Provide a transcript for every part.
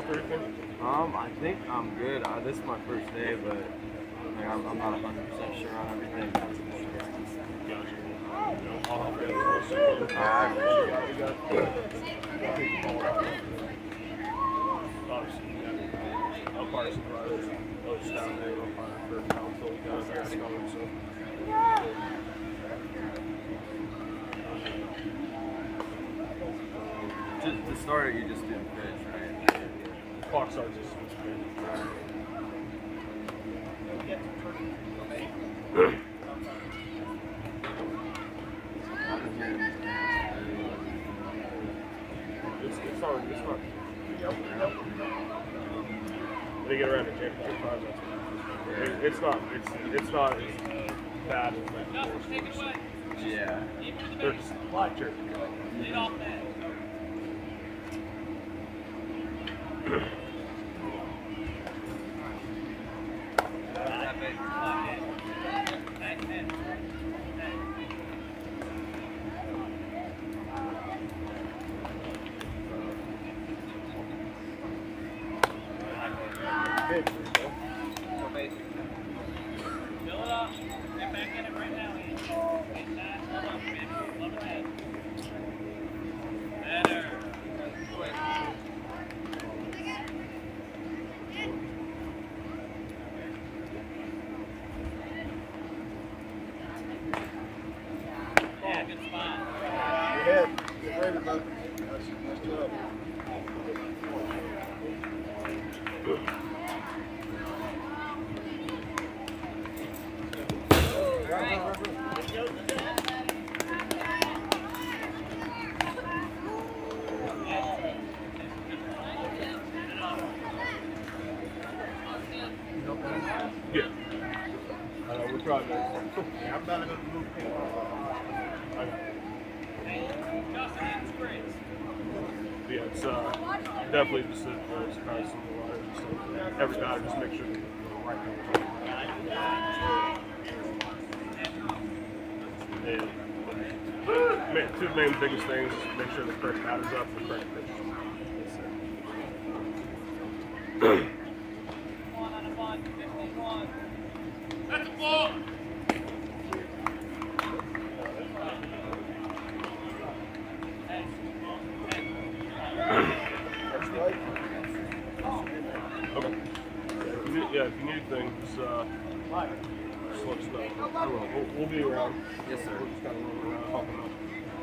or anything? I think I'm good. This is my first day, but like, I'm not 100% sure on everything. Gotcha. I'll help you out. Obviously, I'll probably supervise those down there. I'll probably for council guys that's going, so. To start, you just do the pitch, right? Clock starts as It's not. When they get around the championship prize, it's not as bad as that. Yeah. They're just live church. Yeah. We're trying to. I'm about to go to move. Yeah, it's definitely just kind of similar. Every guy just make sure that the right and man, two main biggest things is make sure the correct batter's up, the correct pitch. That's a ball. Okay. Yeah, if you need anything, just let us know. I will. We'll be around. Yes, sir. We're just kind of rolling around, helping out.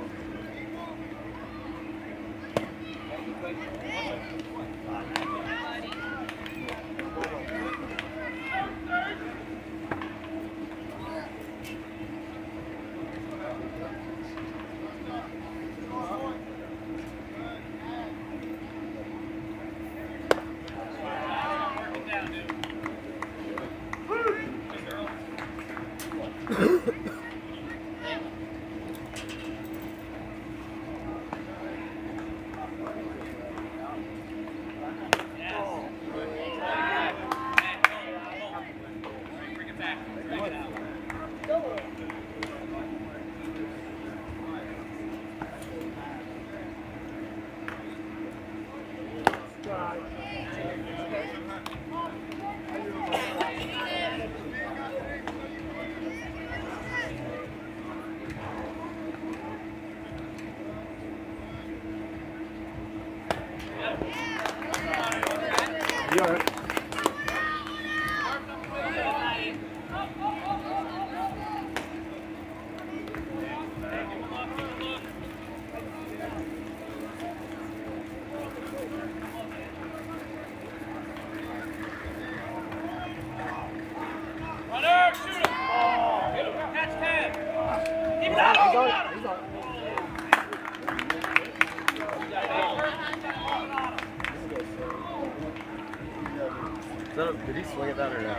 Did he swing at that or no?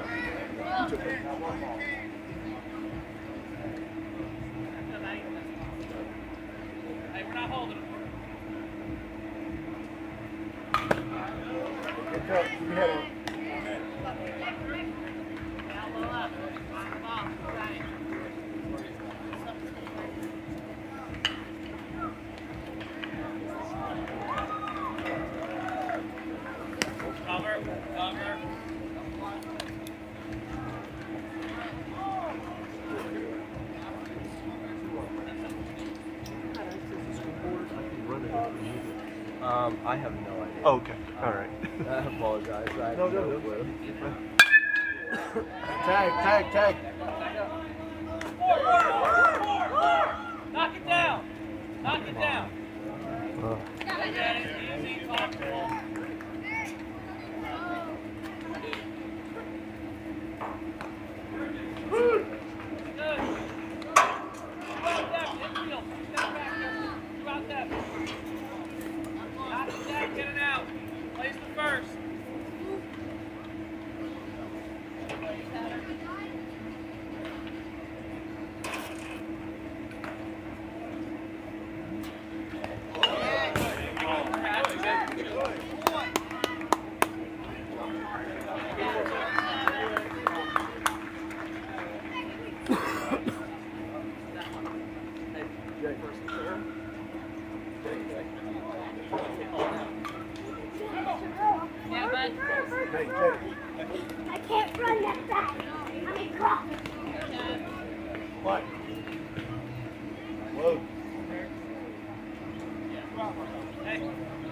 Hey, we're not holding him. I have no idea. Oh, okay. All right. I apologize. I have No, no no. clue. Tag. Knock it down. Knock it down. Uh, That is easy, comfortable. Good. Throughout that, infield. Step back there. Throughout that. Knock it down, get it out. Place the first. Yeah, bud. I can't run that fast. I mean, crawl. what? Whoa. Hey.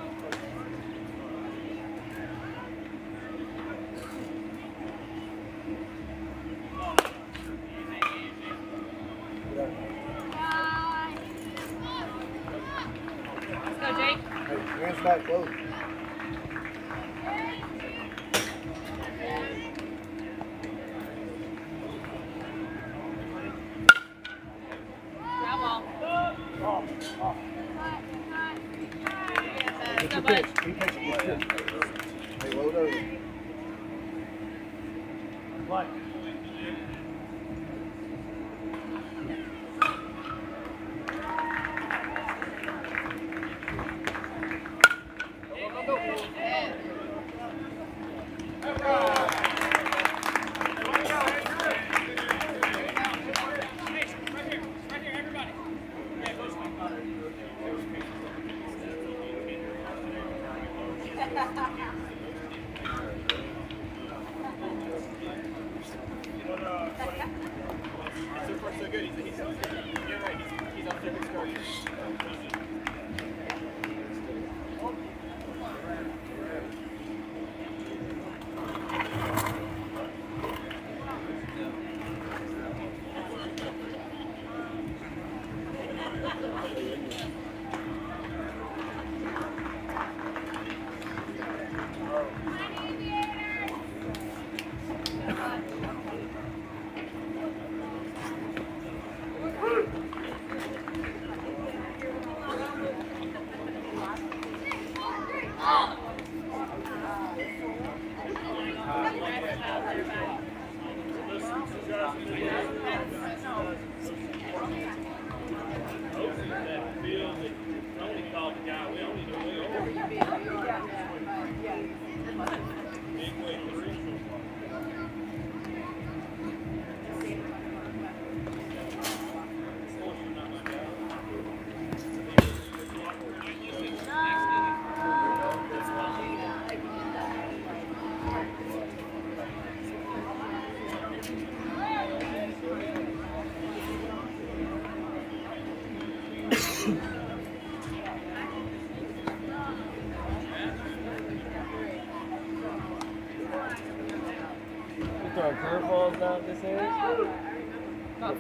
Let's go, Jake. Hey, hands back, whoa. Foul ball. Let's go, He bud. pitched. Hey, load over. What? Right here, everybody. Yeah, go Throwing curveballs out this age? Not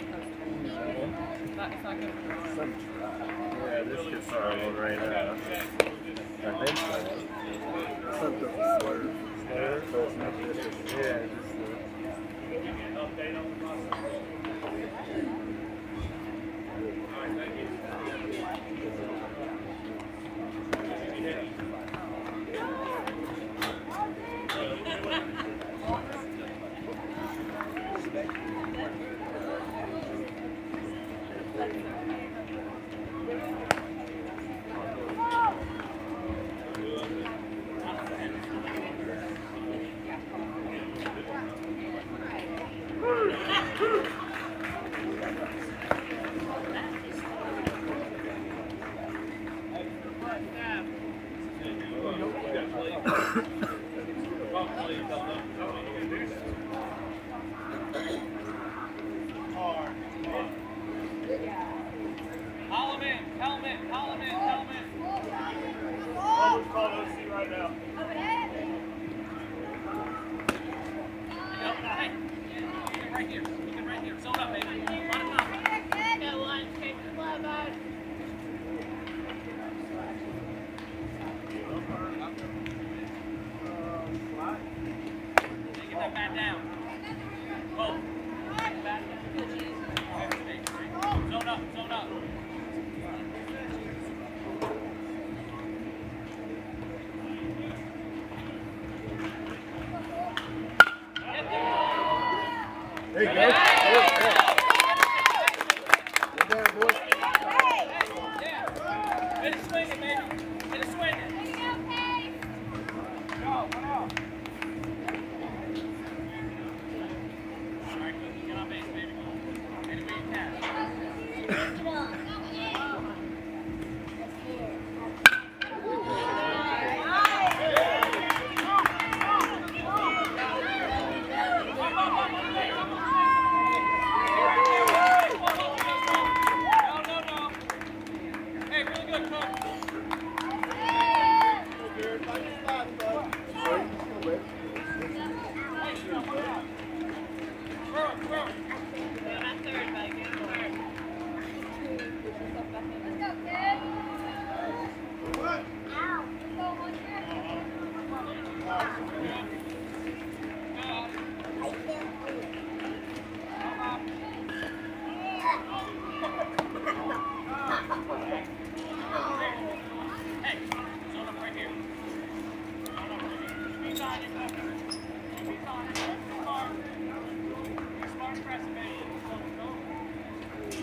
it's not good. Yeah, this could start one right now. I think so. Something slurve. Slurve? So it's not vicious. Yeah, just Column in, column in, column in, column in. Right here. Keep it right here. Zone up, baby. Line it up. Go one, take the glove out. Get that bat down. Go. Bat down. Zone up, zone up. There you go. Good down, boy. Get it swinging, baby. Get it swinging. Go, come on. All right, Cookie, get on base, baby. Anyway you can. Hey, really good, Cook. Throw it, throw it. Go on third, buddy. Go on third. Hey, zone up right here. Zone up right here. Squeeze on it. Squeeze on it. Smart. Smart press, baby. Go.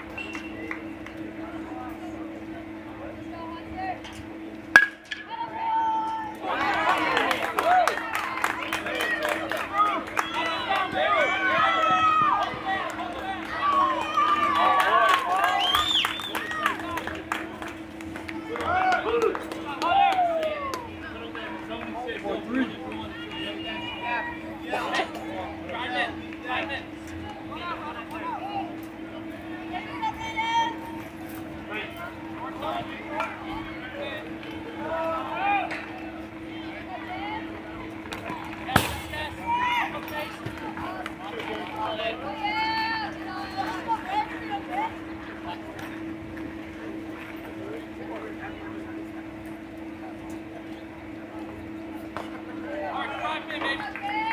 Drive in. All right, drive in, baby.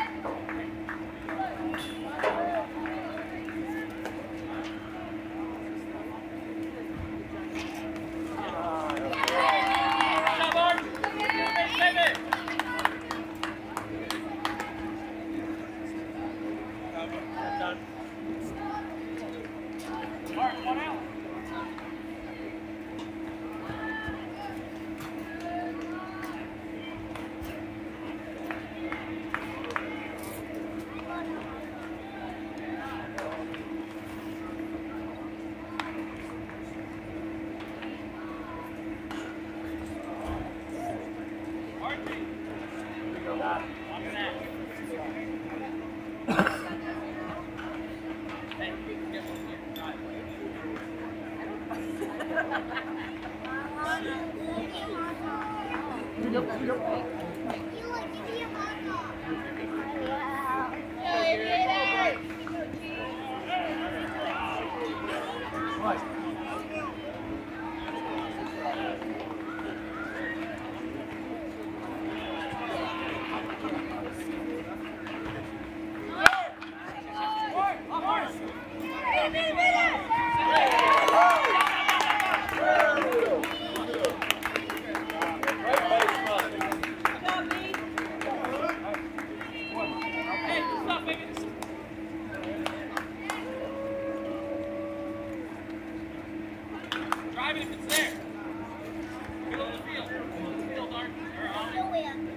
Drive it if it's there. Middle of the field. Field, Art. Or on it.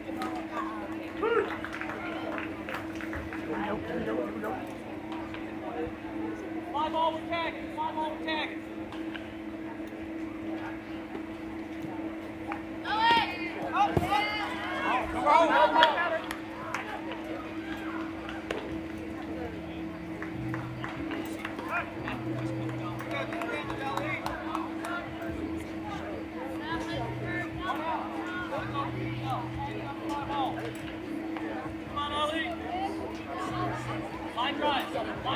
Fly ball with tagging. Fly ball with tagging. Go.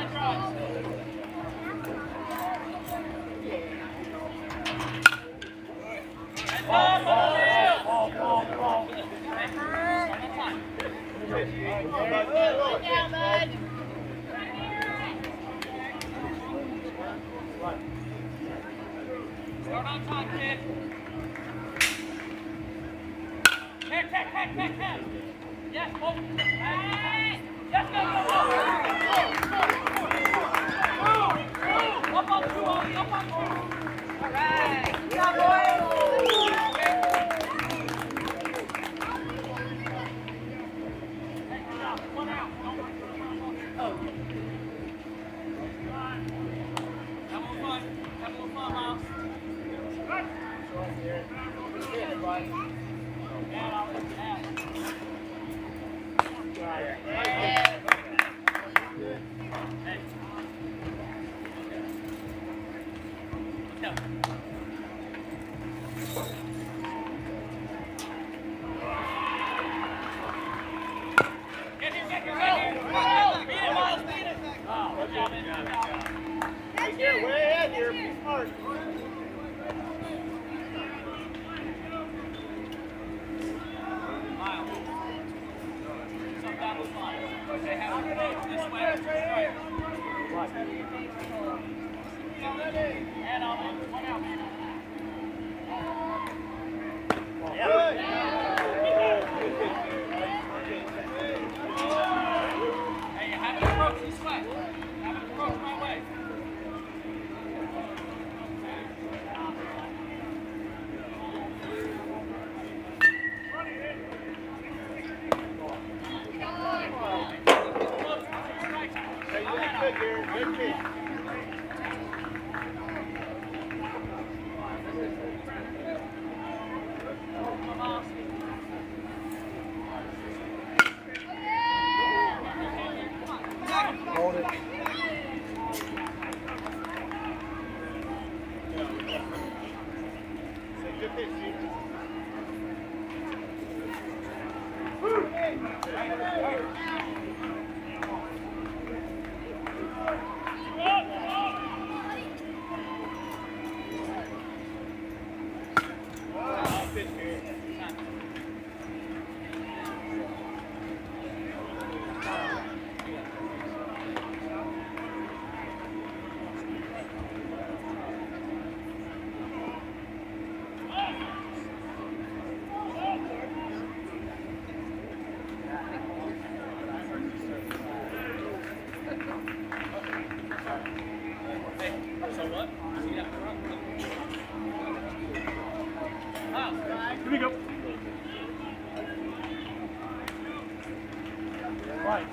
Start on time, kid. Heck. Yes, hold. Hey! Yes, go. Up on two, Ollie. Up on two. All right. Yeah, boy. Hey, good job. One out. Oh. Have a little fun, Miles. Hold it. Here we go. Right.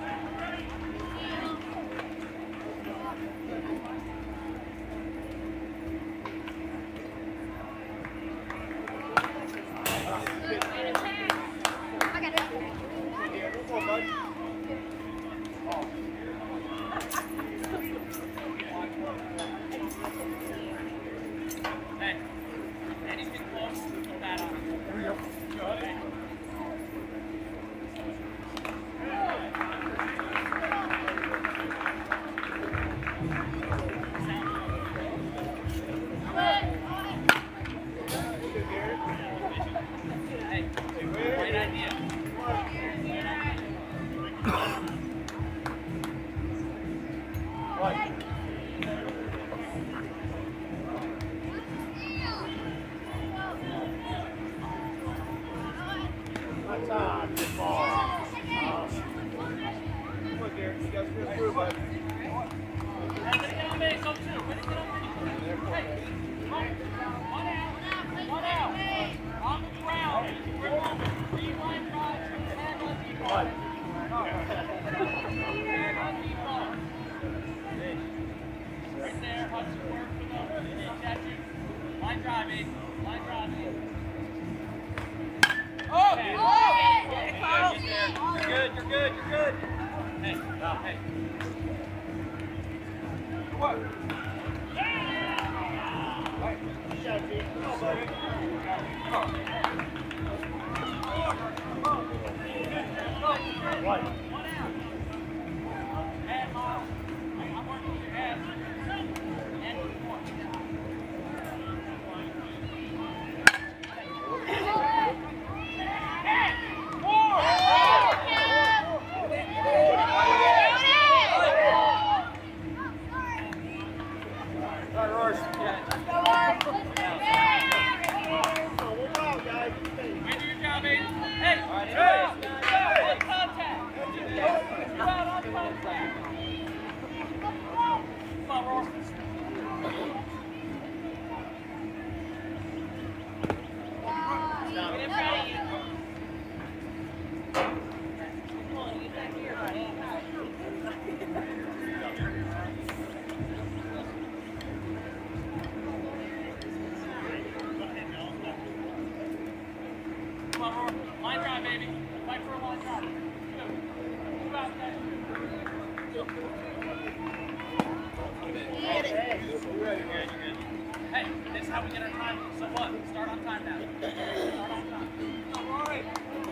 Hey, this is how we get our time. So what? Start on time now. Start on time. All right.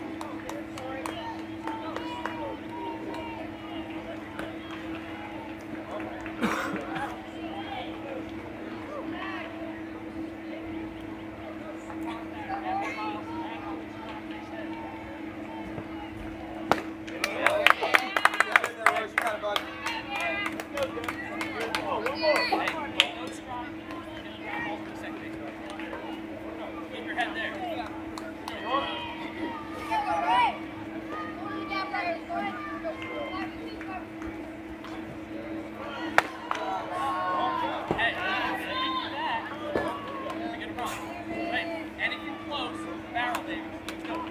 Keep your head there. Hey, get it wrong. Hey, anything close, barrel, David. Let's go.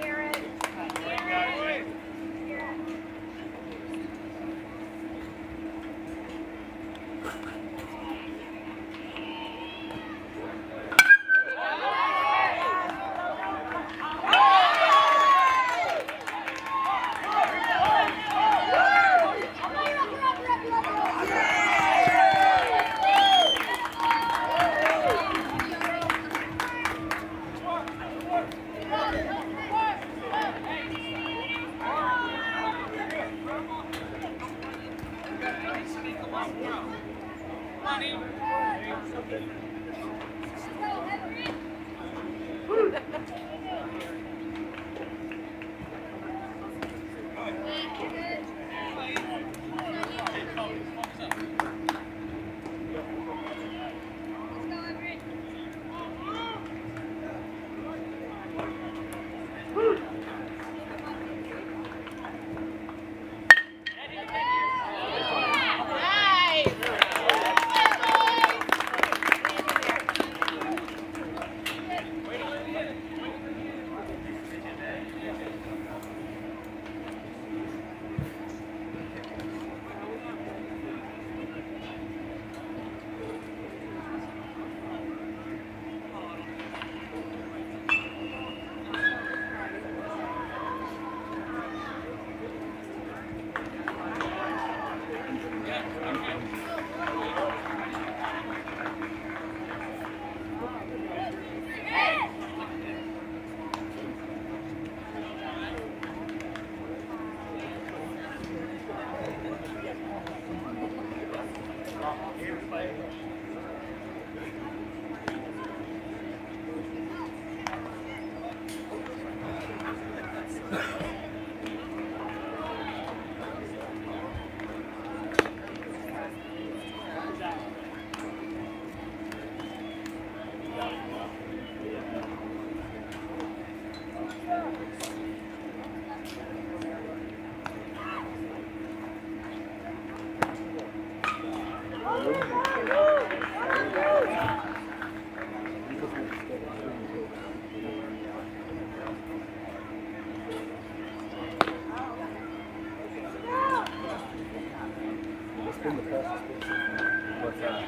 been the fastest person? What's that?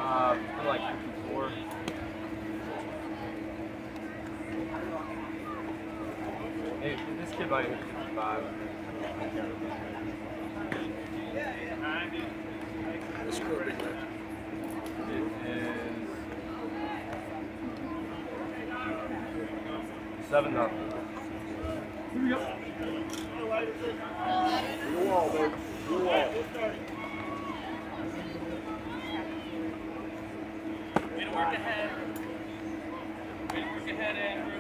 For like 54. Hey, this kid might hit 55. Let's go, big man. It is 7-0. Here we go. Go wall, baby. Go wall. Way to work ahead. Way to work ahead, Andrew.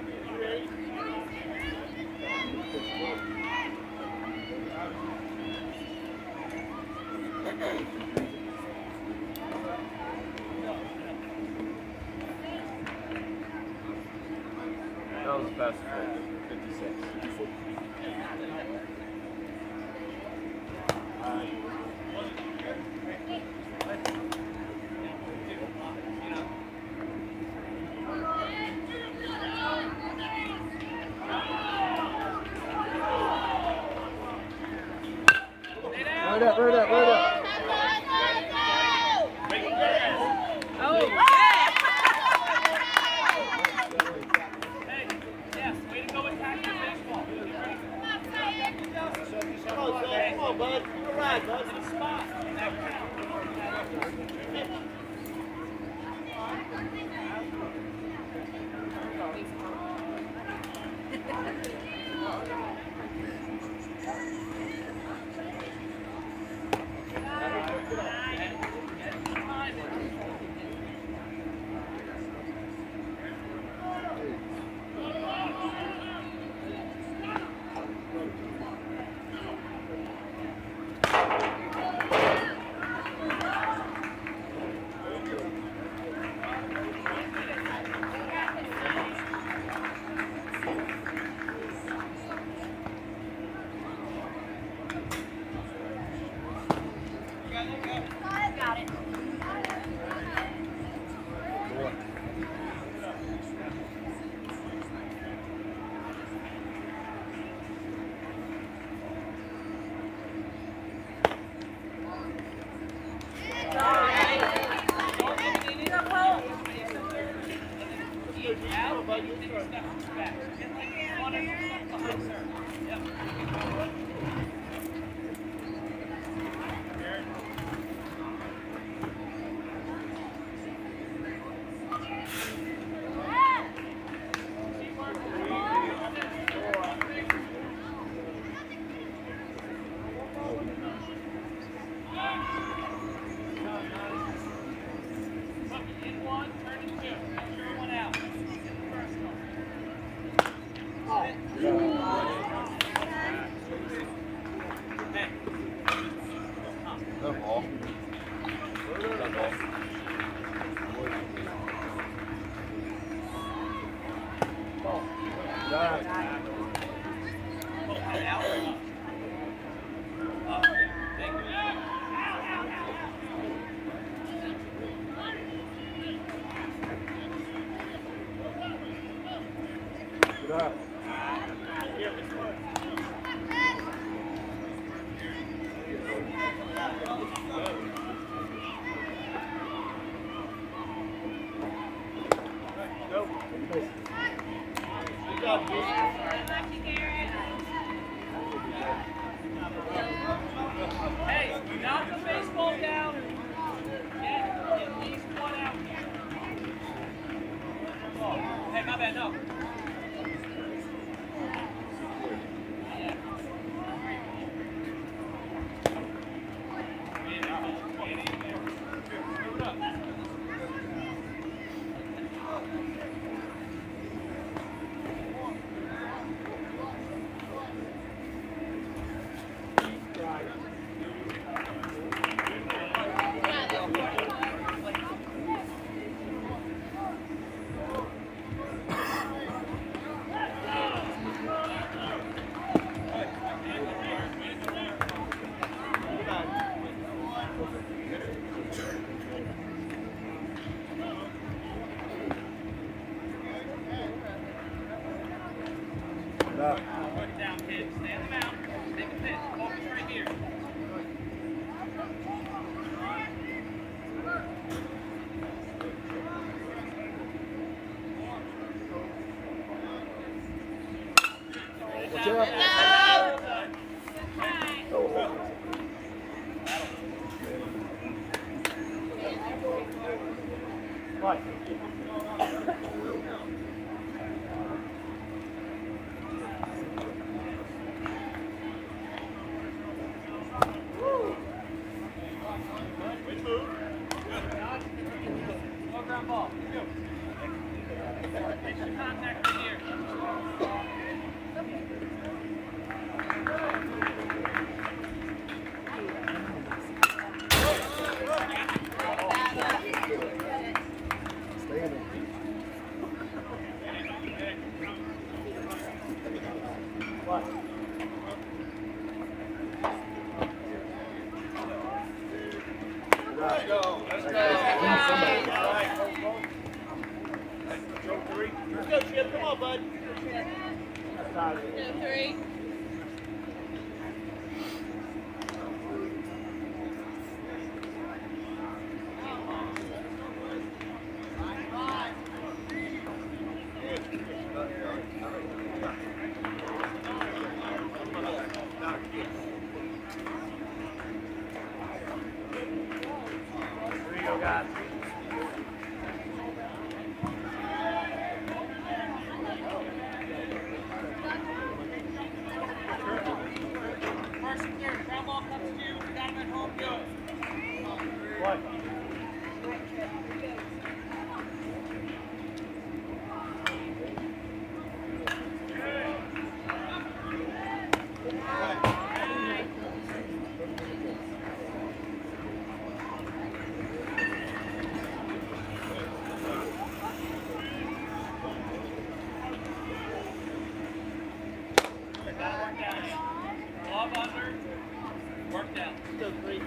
That was the fastest one. 56. Right up, right up, right up. Hey, yes, way to go attack your baseball. Come on, bud. All right, bud. To the spot. Got it. In one, turn to two. Sure one out. First one. Hey. No ball. No ball. Hey, knock the baseball down. Get at least one out. Hey, my bad, no. Put it down, kid. Stay on the mound. Take a pitch. Focus right here. Watch out. Right. No ground ball. Extra contact right here. Stay in it. What? Let's go. Let's go. Let's go, Chip. Come on, bud. That's tied. 2-3. God. First and third, ground ball comes to you. Got him at home, go. What? Glove under. Work down. Still 3.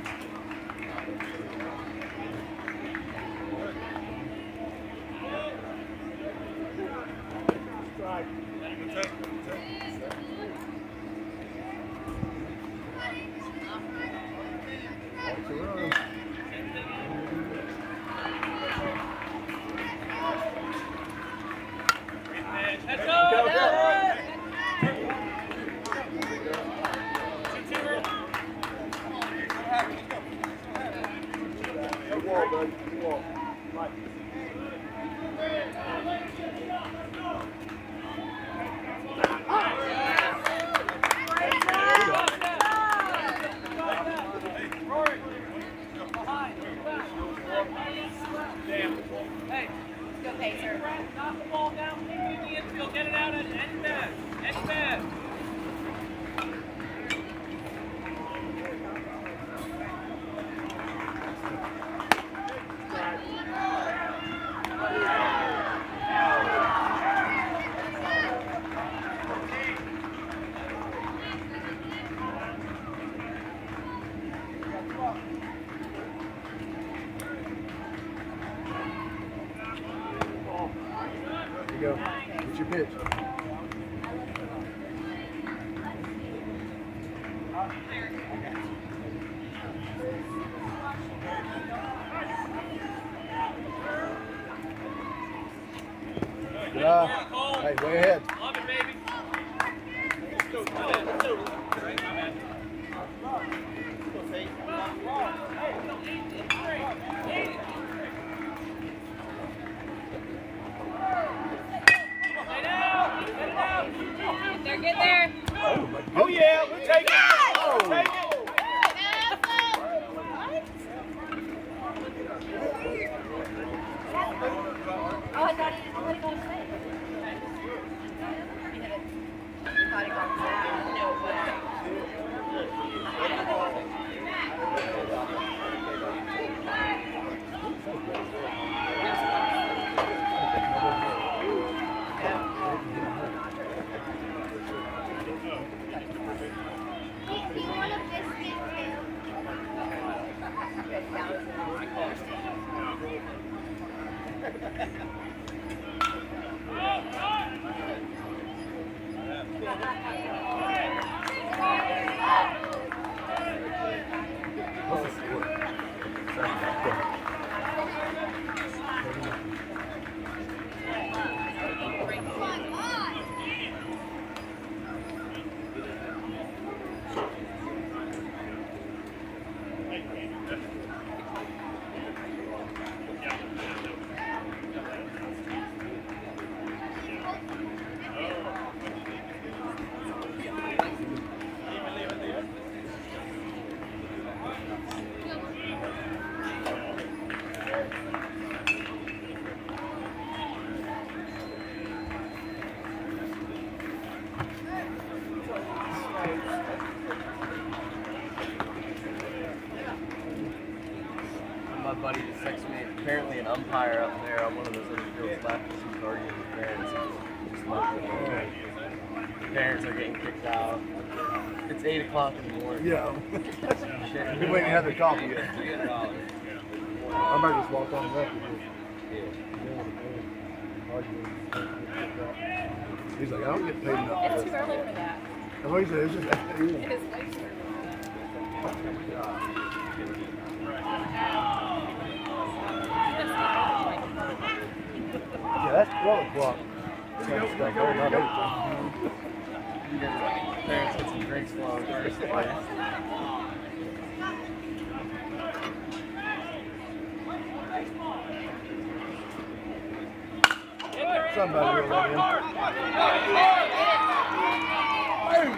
Strike. Let's go. Good wall, bud. Good wall. Right. Hey, Go Pacer. knock the ball down, keep it in the infield, get it out at any man. Any man. There you go. What's your pitch? Good job. Hey, way ahead. Love it, baby. There, get there. Oh yeah, we'll take it. Oh. Take it. Oh, I thought he didn't let it go safe. He thought it got safe. No, but... You want a biscuit My buddy just texted me. Apparently, an umpire up there on one of those other fields left because he was arguing with parents. Just left it. Parents are getting kicked out. It's 8 o'clock in the morning. Yeah. Shit. We waiting to have their coffee yet. $300. I might just walk on left. He's like, I don't get paid enough for It's this. too early for that. And what he said, it's just, It is way too yeah, that's 12 o'clock. Parents Get some drinks flowing first. Somebody will let in.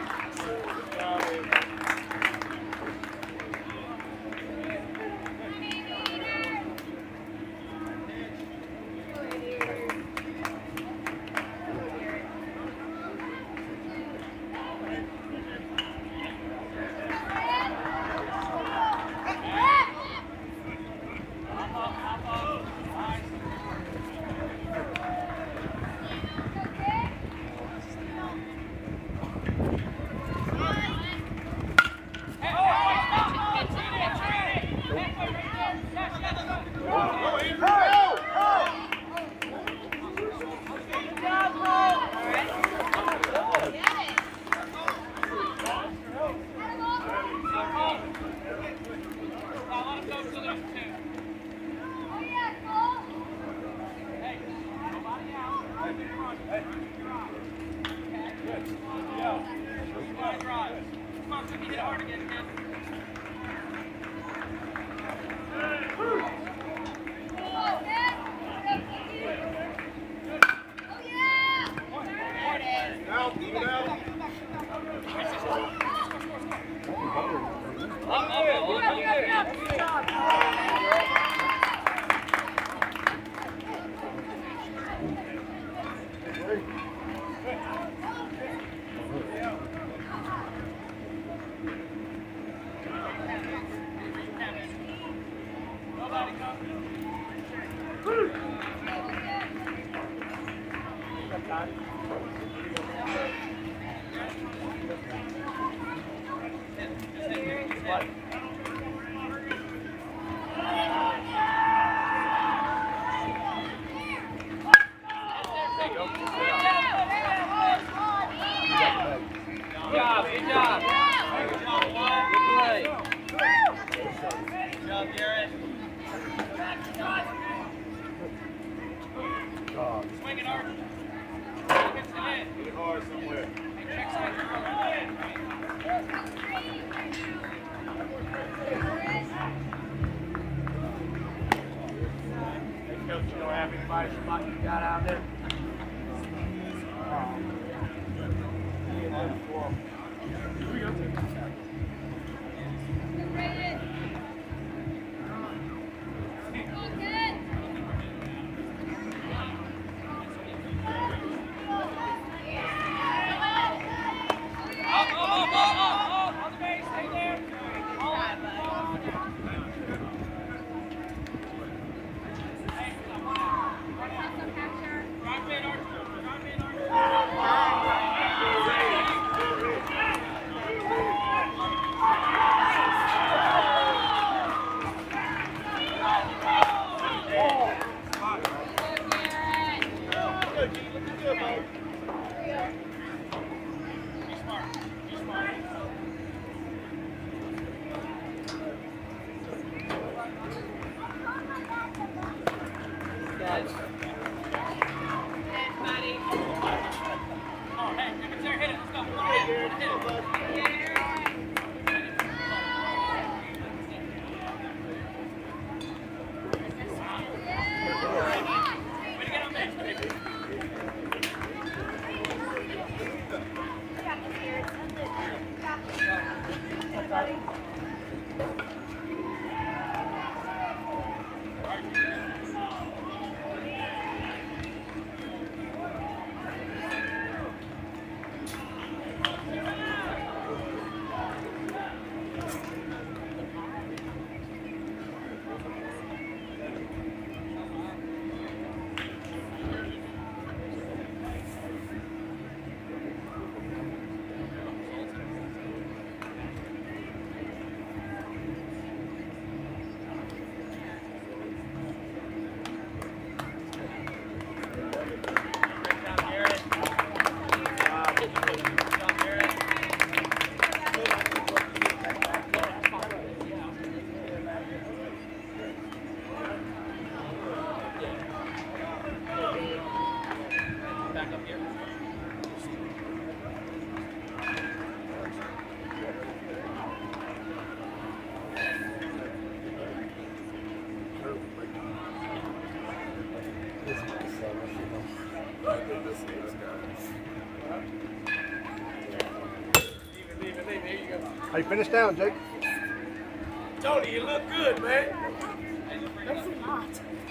Hey, finish down, Jake. Tony, you look good, man. That's not.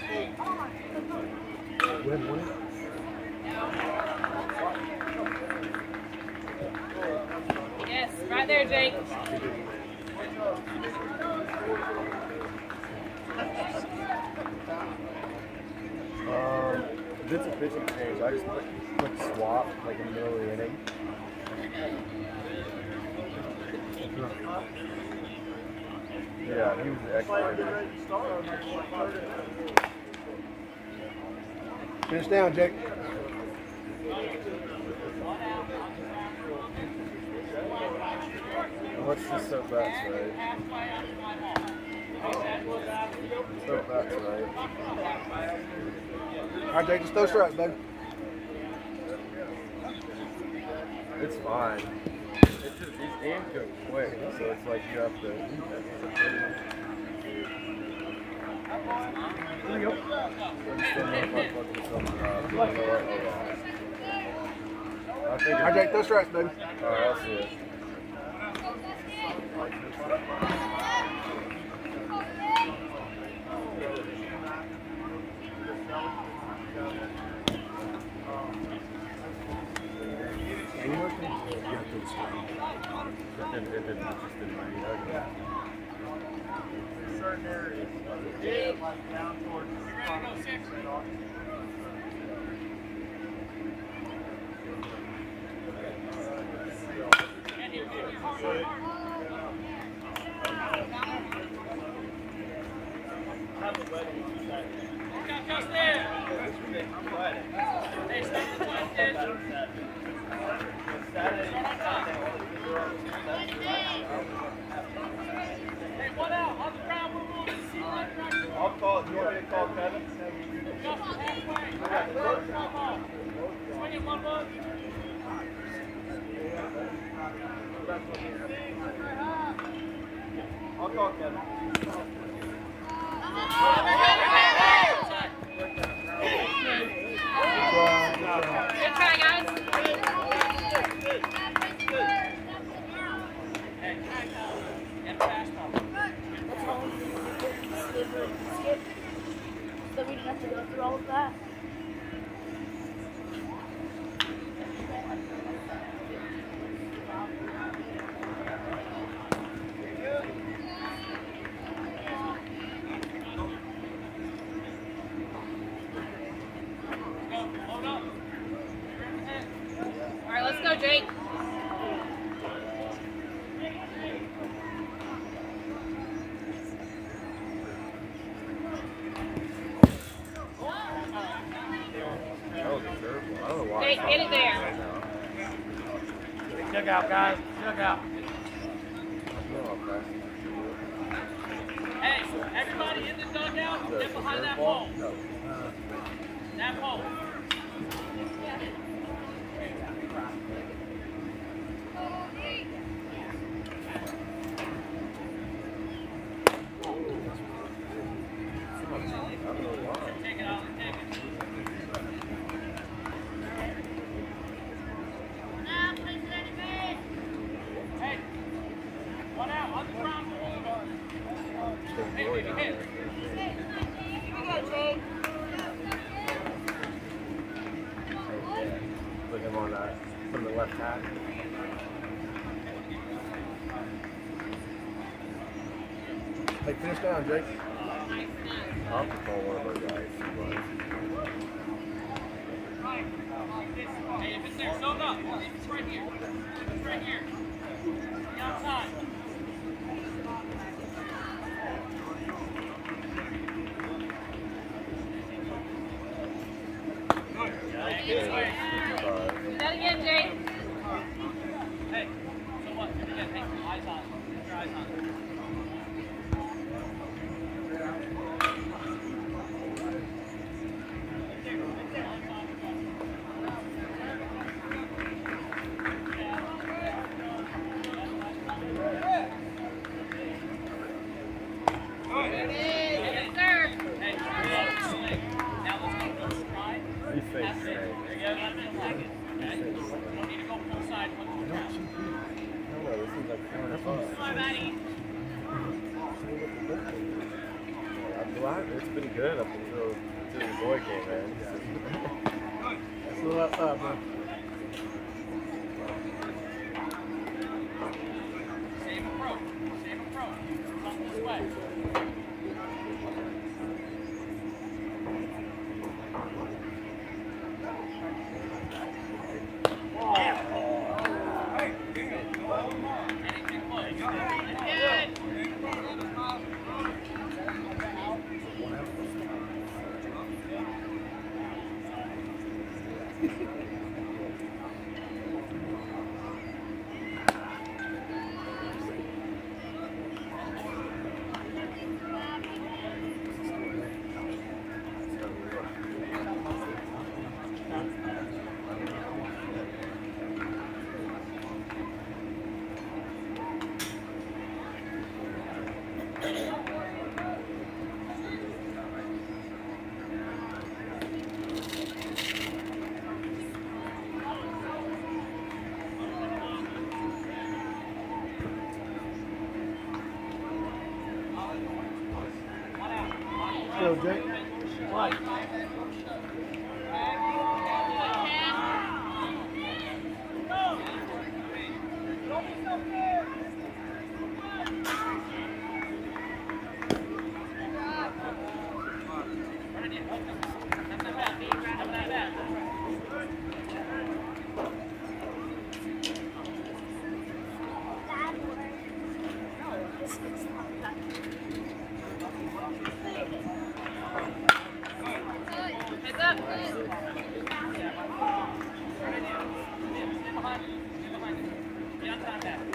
Go ahead and win it. Yes, right there, Jake. If it's a pitching change, I just put swap like in the middle of the inning. Yeah, he was the expert. Finish down, Jake. What's the soap bats, right? Soap bats, right? All right, Jake, just throw strikes, baby. It's fine. It's just these games go quick, so it's like you have to. There you go. All right, Jake, throw strikes, baby. Alright, I'll see it. Certain areas. Like down towards Just there. Hey, stop the twisted. Hey, one out. On the ground, we're moving. See right track. I'll call it. You want me to call Kevin? Justin, halfway. Swing it one look. I'll call Kevin. Good try, guys. And fastball. Skip. So we didn't have to go through all of that. All right, let's go, Jake. Jake, get it there. Check out, guys. Check out. Hey, everybody in the dugout, get behind that pole. That pole. Take it out, take it. Hey, one out, on the ground. Hey, baby, hit. Put him on that from the left hand. Hey, finish down, Jake. I'll have to call one of our guys. Hey, if it's there, zone up. It's right here. It's right here. The outside. This way. Do that again, Jake. Hey, so what? Do it again. Hey, eyes on. Keep your eyes on. Yes, sir. Hey, swing. Now let's go full stride. He fakes That's it. straight. There you go. Let it like it. Okay? You don't need to go full side. No, this is like 4 It's been good up until the boy came in. That's a little outside, bro. Same approach. Same approach. Come this way. Anything close. Go, Jake. Heads up. Get on top of that.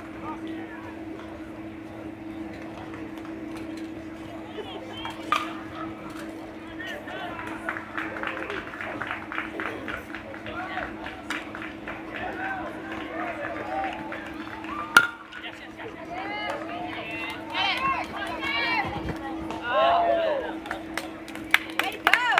Way to go!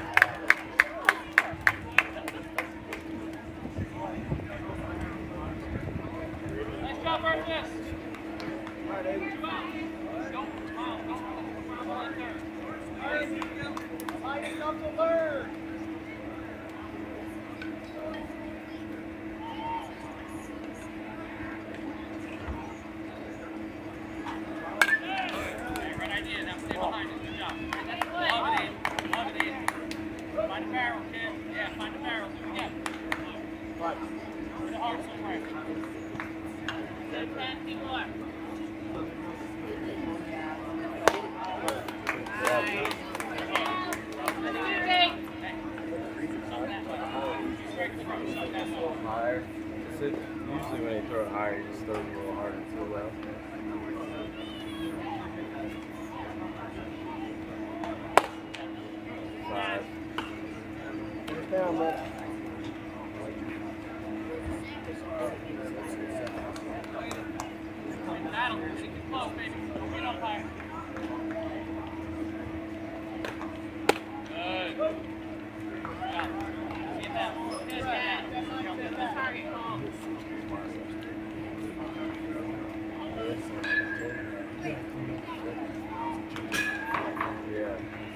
Nice job, Burgess. Two out. Don't foul. Don't foul on third. Lighting up the bird. Great idea. Now stay behind it. Good job. Love it, Aiden. Love it, Aiden. Find a barrel, kid. Yeah, find a barrel. Do it again. Right. Where the heart's so right. 10 people left. Higher. Usually when you throw it higher, you just throw it a little harder to the left. Five. Finish down, bro. That'll keep it close, baby. Don't get up higher. Good. Good job. See it now. Good, man. Target. Yeah.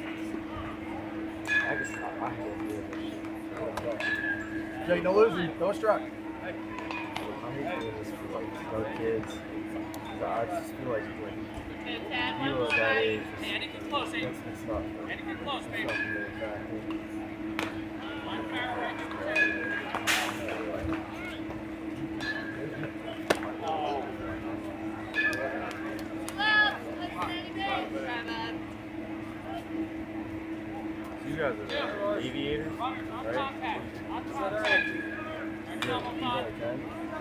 I guess I hate doing this shit. Jake, no losing. Go strike. I hate doing this for like our kids. I just feel like Good, Tad. One people more at that guy. age, Hey, anything close, Aiden. it's not fun. Anything close, It's baby. not really attractive. Find a barrel right there. So you guys are aviators, Runners on right? contact. On contact. Turn your elbow You on. got 10?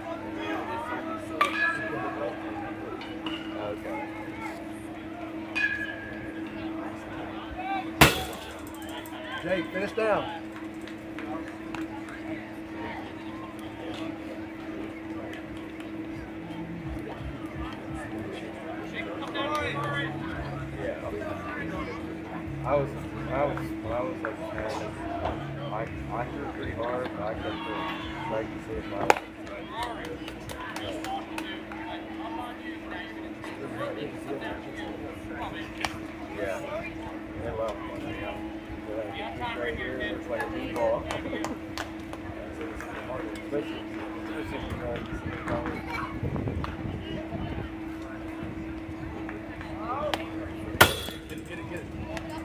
Okay. Jake, finish down. Come down to the bar right. Yeah. When I was like 10, I threw pretty hard, but I kept trying to save my life. Just walking, dude. Like, I'm on you. Now you're gonna come down. Yeah. Yeah, well. right here. It's like a b-ball. Especially if you get it.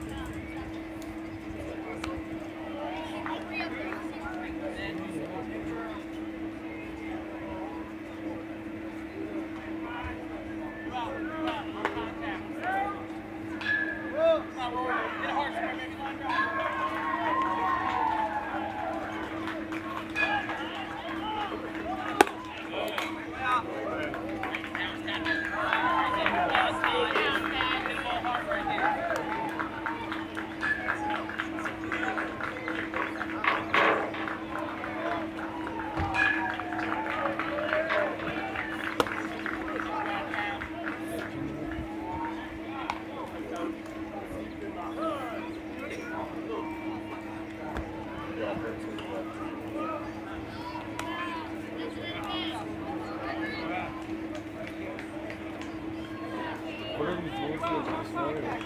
Whatever you do, it's just another one.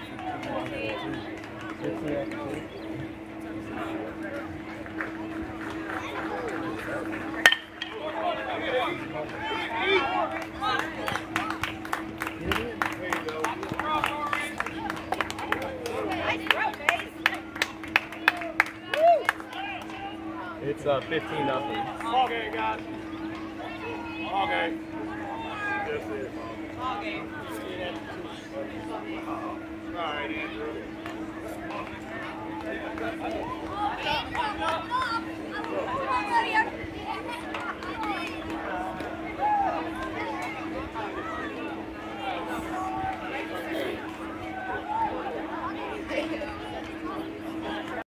It's 15-0. Ball game, guys. Ball game. Yes, it is. Ball game. All right, Andrew.